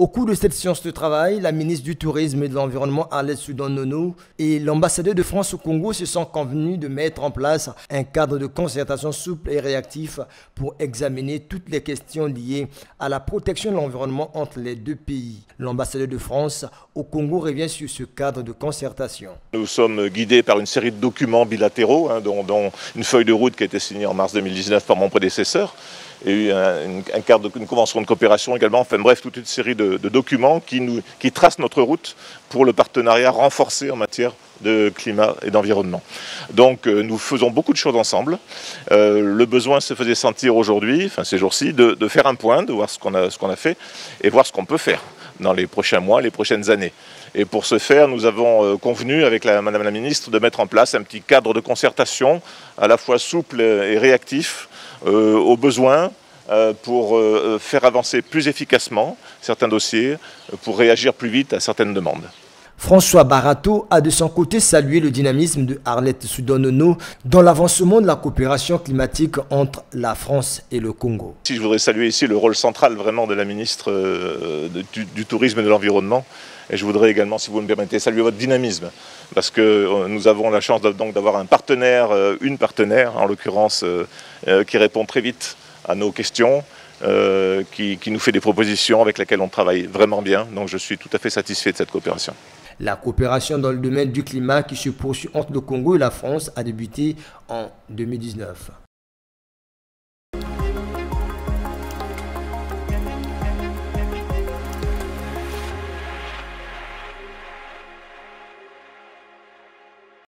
Au cours de cette séance de travail, la ministre du Tourisme et de l'Environnement, Arlette Soudan-Nono, et l'ambassadeur de France au Congo se sont convenus de mettre en place un cadre de concertation souple et réactif pour examiner toutes les questions liées à la protection de l'environnement entre les deux pays. L'ambassadeur de France au Congo revient sur ce cadre de concertation. Nous sommes guidés par une série de documents bilatéraux, dont une feuille de route qui a été signée en mars 2019 par mon prédécesseur, et une convention de coopération également, enfin bref, toute une série de documents qui tracent notre route pour le partenariat renforcé en matière de climat et d'environnement. Donc nous faisons beaucoup de choses ensemble. Le besoin se faisait sentir aujourd'hui, enfin ces jours-ci, de faire un point, de voir ce qu'on a fait et voir ce qu'on peut faire dans les prochains mois, les prochaines années. Et pour ce faire, nous avons convenu avec Madame la Ministre de mettre en place un petit cadre de concertation à la fois souple et réactif aux besoins pour faire avancer plus efficacement certains dossiers, pour réagir plus vite à certaines demandes. François Barato a de son côté salué le dynamisme de Arlette Soudan-Nono dans l'avancement de la coopération climatique entre la France et le Congo. Je voudrais saluer ici le rôle central vraiment de la ministre du Tourisme et de l'Environnement. Et je voudrais également, si vous me permettez, saluer votre dynamisme, parce que nous avons la chance donc d'avoir un partenaire, une partenaire en l'occurrence, qui répond très vite à nos questions, qui nous fait des propositions avec lesquelles on travaille vraiment bien. Donc je suis tout à fait satisfait de cette coopération. La coopération dans le domaine du climat qui se poursuit entre le Congo et la France a débuté en 2019.